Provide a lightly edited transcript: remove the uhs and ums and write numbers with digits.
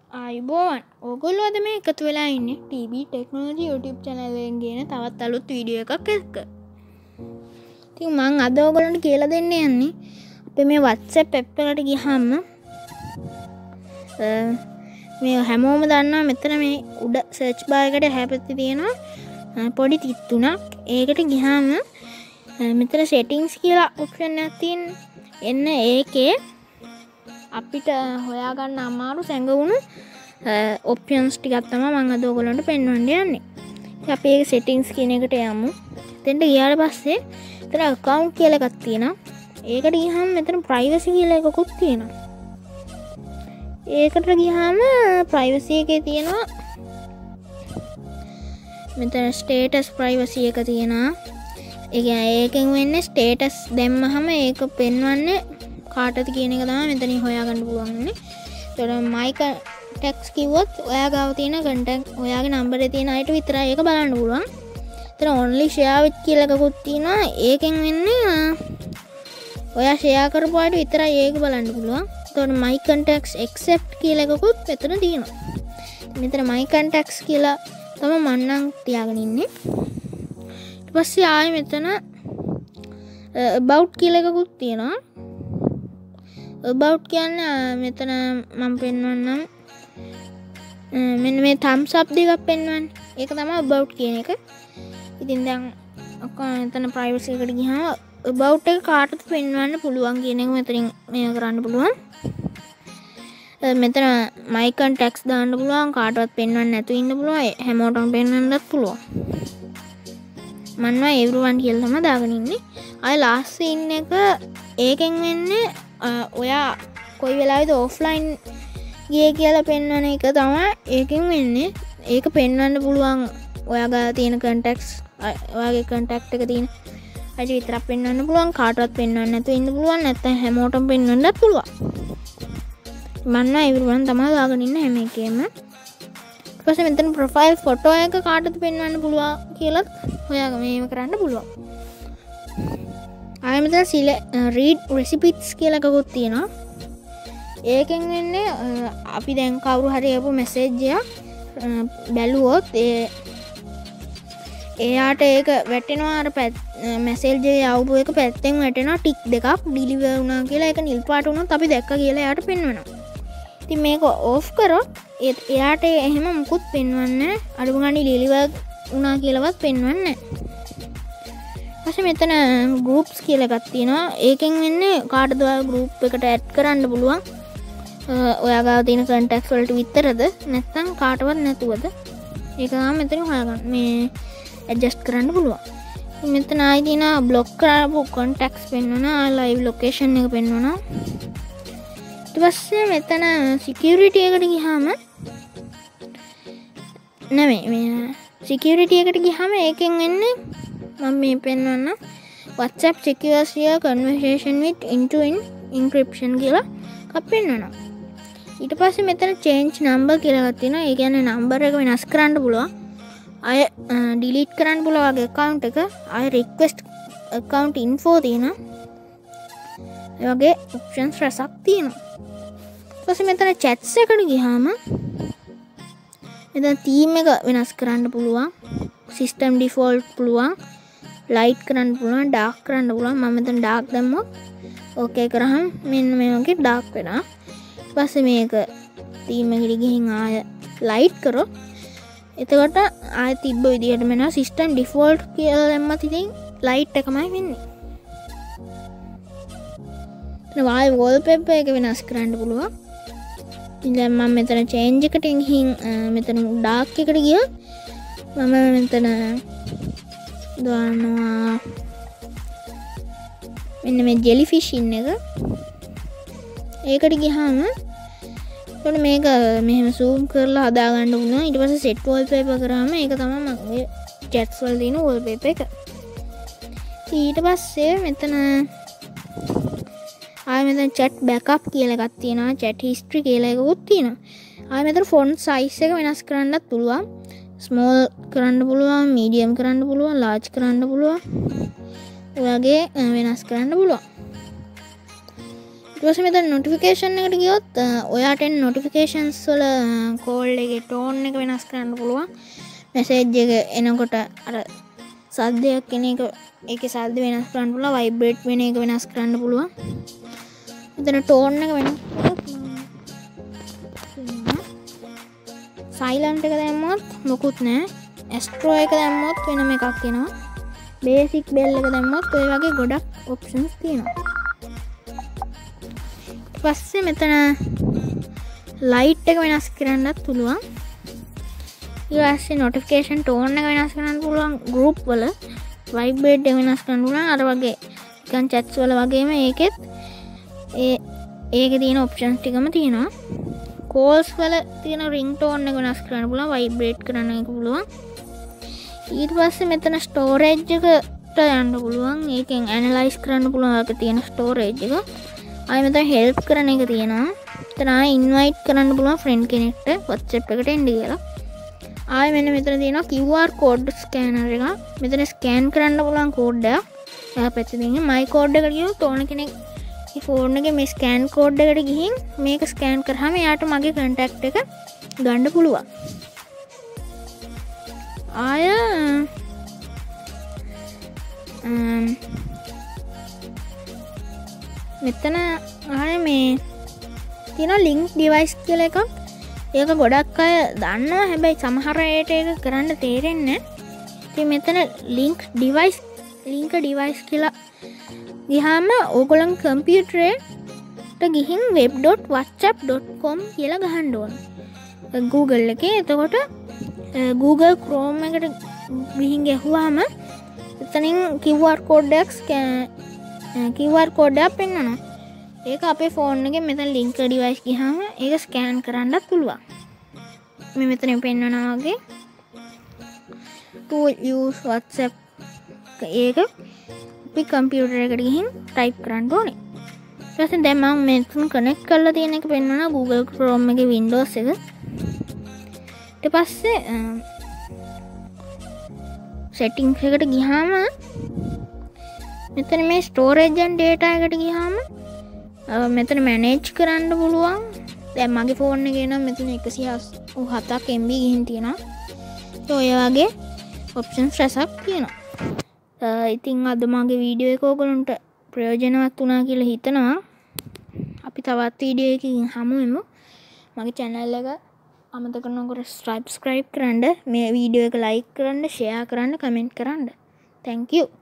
අයිබෝන් ඕගොල්ලෝ අද මේ එකතු වෙලා ඉන්න ටීබ ටෙක්නෝජි YouTube චැනලෙන් ගෙන තවත් අලුත් වීඩියෝ එකක් එක්ක. ඉතින් මං අද ඕගොල්ලන්ට කියලා දෙන්න යන්නේ අපේ මේ WhatsApp app එකට ගියාම මේ හැමෝම දන්නවා මෙතන මේ උඩ search bar එකට හැපැත්තේ තියෙනවා පොඩි තිත් තුනක්. ඒකට ගියාම මෙතන settings කියලා option එකක් තියෙන. එන්න ඒකේ අපිට හොයාගන්න අමාරු සැඟවුණු ඔප්ෂන්ස් ටිකක් තමයි මම අද ඔයගොල්ලන්ට පෙන්වන්න යන්නේ. ඉතින් අපි ඒක settings කියන එකට යමු. එතෙන්ට ගියාට පස්සේ එතන account කියලා එකක් තියෙනවා. ඒකට ගියාම මෙතන privacy කියලා එකකුත් තියෙනවා. ඒකට ගියාම privacy එකේ තියෙනවා මෙතන status privacy එක තියෙනවා. ඒ කියන්නේ ඒකෙන් වෙන්නේ status දැම්මහම ඒක පෙන්වන්නේ කාටද කියන එක තමයි මෙතනින් හොයාගන්න පුළුවන් වෙන්නේ. ඒතකොට my contacts කිව්වොත් ඔයා ගාව තියෙන contact ඔයාගේ number එකේ තියෙන අයට විතරයි ඒක බලන්න පුළුවන්. එතන only share with කියලා එකකුත් තියෙනවා. ඒකෙන් වෙන්නේ ඔයා share කරපු අයට විතරයි ඒක බලන්න පුළුවන්. එතකොට my contacts accept කියලා එකකුත් මෙතන තියෙනවා. මෙතන my contacts කියලා තමයි මම නම් තියාගෙන ඉන්නේ. ඊට පස්සේ ආයෙ මෙතන about කියලා එකකුත් තියෙනවා. about කියන්නේ මෙතන මම පෙන්වන්නම් මෙන්න මේ thumbs up දෙකක් පෙන්වන්නේ. ඒක තමයි about කියන එක. ඉතින් දැන් මෙතන privacy එකට ගියාම about එක කාටද පෙන්වන්න පුළුවන් කියන එක මෙතනින් මේක කරන්න පුළුවන්. මෙතන my contacts දාන්න පුළුවන්. කාටවත් පෙන්වන්න නැතුව ඉන්න පුළුවන්. හැමෝටම පෙන්වන්නත් පුළුවන්. මම everyone කියලා තමයි දාගෙන ඉන්නේ. ආය last scene එක ඒකෙන් වෙන්නේ ඔයා කොයි වෙලාවෙද ඔෆ්ලයින් ගියේ කියලා පෙන්වන එක තමයි ඒකෙන් වෙන්නේ. ඒක පෙන්වන්න පුළුවන් ඔයාගේ තියෙන contacts ඔයාගේ contact එක තියෙන අයිති විතරක් පෙන්වන්න පුළුවන්. කාටවත් පෙන්වන්න නැතුව ඉන්න පුළුවන්. නැත්නම් හැමෝටම පෙන්වන්නත් පුළුවන්. මම everyone තමයි දාගෙන ඉන්න හැම එකේම. ඊට පස්සේ මෙතන profile photo එක කාටද පෙන්වන්න පුළුවන් කියලා ඔයාගේ මේව කරන්න පුළුවන්. ආයෙ මෙතන read recipes කියලා එකකුත් තියෙනවා. ඒකෙන් වෙන්නේ අපි දැන් කවුරු හරි ආපු මැසේජ් එකක් බැලුවොත් එයාට ඒක වැටෙනවා අර මැසේජ් එකේ ආපු එක පැත්තෙන් වැටෙනවා ටික් දෙකක් ඩිලිවර් වුණා කියලා. ඒක නිල් පාට වුණොත් අපි දැක්ක කියලා එයාට පෙන්වනවා. ඉතින් මේක ඕෆ් කරොත් එයාට එහෙම මුකුත් පෙන්වන්නේ නැහැ. අඩුම ගානේ ඩිලිවර් වුණා කියලාවත් පෙන්වන්නේ නැහැ. ඊපස්සේ මෙතන groups කියලා එකක් තියෙනවා. ඒකෙන් වෙන්නේ කාටද ඔයා group එකට add කරන්න පුළුවන්. ඔයා ගාව තියෙන contacts වලට විතරද නැත්නම් කාටවත් නැතුවද? ඒක තමයි මෙතන හොයාගන්න. මේ adjust කරන්න පුළුවන්. මෙතන ආයි තියෙනවා block කරපු contacts පෙන්වනවා. live location එක පෙන්වනවා. ඊට පස්සේ මෙතන security එකට ගියාම මේ security එකට ගියාම ඒකෙන් වෙන්නේ මම මේ පෙන්වන්න WhatsApp secures your conversation with end-to-end encryption කියලා එකක් පෙන්වනවා. ඊට පස්සේ මෙතන change number කියලා එකක් තියෙනවා. ඒ කියන්නේ number එක වෙනස් කරන්න පුළුවන්. අය delete කරන්න පුළුවන් වගේ account එක. අය request account info තියෙනවා. ඒ වගේ options රසක් තියෙනවා. ඊට පස්සේ මෙතන chats එකට ගියාම මෙතන theme එක වෙනස් කරන්න පුළුවන්. system default පුළුවන්. ලයිට් කරන්න පුළුවන්, ඩාර්ක් කරන්න පුළුවන්. මම මෙතන ඩාර්ක් දැම්මොත් ඕකේ කරාම මෙන්න මේ වගේ ඩාර්ක් වෙනවා. ඊට පස්සේ මේක තීම් එකට ගිහින් ආය ලයිට් කරොත් එතකොට ආය තිබ්බ විදිහටම එනවා. සිස්ටම් ඩිෆෝල්ට් කියලා දැම්මත් ඉතින් ලයිට් එකමයි වෙන්නේ. එතන වාල් වෝල්පේපර් එක වෙනස් කරන්න පුළුවන්. ඉතින් දැන් මම මෙතන චේන්ජ් එකට ගිහින් මෙතන ඩාර්ක් එකට ගියොත් මම මෙතන දානවා මෙන්න මේ ජෙලිෆිෂ් ඉන්න එක. ඒකට ගියාම එතකොට මේක මෙහෙම zoom කරලා හදා ගන්න උනා. ඊට පස්සේ set wallpaper කරාම ඒක තමයි මගේ chats වල තියෙන wallpaper එක. ඊට පස්සේ මෙතන ආයෙ මෙතන chat backup කියලා එකක් තියෙනවා. chat history කියලා එකකුත් තියෙනවා. ආයෙ මෙතන font size එක වෙනස් කරන්නත් පුළුවන්. ස්මෝල් කරන්න පුළුවන්, මීඩියම් කරන්න පුළුවන්, ලාර්ජ් කරන්න පුළුවන්. ඔයගේ වෙනස් කරන්න පුළුවන්. ඊට මෙතන notification එකට ගියොත් ඔයාට එන notifications වල call එකේ tone එක වෙනස් කරන්න පුළුවන්. message එක එනකොට අර සද්දයක් එන එක ඒකේ සද්ද වෙනස් කරන්න පුළුවන්. vibrate වෙන එක වෙනස් කරන්න පුළුවන්. මෙතන tone එක වෙනස් silent එක දැම්මොත් මොකුත් නැහැ. astro එක දැම්මොත් වෙනම එකක් එනවා. basic bell එක දැම්මොත් ඔය වගේ ගොඩක් options තියෙනවා. පස්සේ මෙතන ලයිට් එක වෙනස් කරන්නත් පුළුවන්. ඊට පස්සේ notification tone එක වෙනස් කරන්න පුළුවන්. group වල vibrate එක වෙනස් කරන්න පුළුවන්. අර වගේ නිකන් chats වල වගේම ඒකෙත් ඒකේ තියෙන options ටිකම තියෙනවා. calls වල තියෙන ringtone එක වෙනස් කරන්න පුළුවන්. vibrate කරන්න එක පුළුවන්. ඊට පස්සේ මෙතන storage එකට යන්න පුළුවන්. ඒකෙන් analyze කරන්න පුළුවන් ඔයක තියෙන storage එක. ආයෙ මෙතන help කරන එක තියෙනවා. එතන ආයෙ invite කරන්න පුළුවන් friend කෙනෙක්ට WhatsApp එකට එන්න කියලා. ආයෙ මෙන්න මෙතන තියෙනවා QR code scanner එක. මෙතන scan කරන්න පුළුවන් code එකක්. එහා පැත්තේ තියෙන my code එකට ගියොත් ඕන කෙනෙක් මේ phone එකේ මේ scan code එකට ගිහින් මේක scan කරාම එයාට මගේ contact එක ගන්න පුළුවන්. ආයෙ මෙතන ආයෙ මේ තියෙන link device කියලා එකක්. ඒක ගොඩක් අය දන්නවා. හැබැයි සමහර අයට ඒක කරන්න තේරෙන්නේ නැහැ. ඉතින් මෙතන link device කියලා ගියාම ඕගොල්ලන් කම්පියුටරේට ගිහින් web.whatsapp.com කියලා ගහන්න ඕන. Google එකේ. එතකොට Google Chrome එකට ගිහින් ගහුවාම එතනින් QR code එකක් පෙන්වනවා. ඒක අපේ ෆෝන් එකේ මෙතන link device ගියාම ඒක scan කරන්නත් පුළුවන්. මේ මෙතන පෙන්වනවා වගේ to use WhatsApp ඒක අපි කම්පියුටර් එකට ගිහින් type කරන්න ඕනේ. ඊට පස්සේ දැන් මම මෙතන connect කරලා තියෙන එක පෙන්වනවා Google Chrome එකේ Windows එක. ඊට පස්සේ settings එකට ගියාම මෙතන මේ storage and data එකට ගියාම මෙතන manage කරන්න පුළුවන්. දැන් මගේ ෆෝන් එකේ නම් මෙතන 187ක් MB ගිහින් තියෙනවා. ඒ ඔය වගේ options රසක් තියෙනවා. ඉතින් අද මගේ වීඩියෝ එක ඔයගොල්ලන්ට ප්‍රයෝජනවත් වුණා කියලා හිතනවා. අපි තවත් වීඩියෝ එකකින් හමු වෙමු. මගේ channel එක අමතක නොකර subscribe කරන්න, මේ වීඩියෝ එක like කරන්න, share කරන්න, comment කරන්න. Thank you.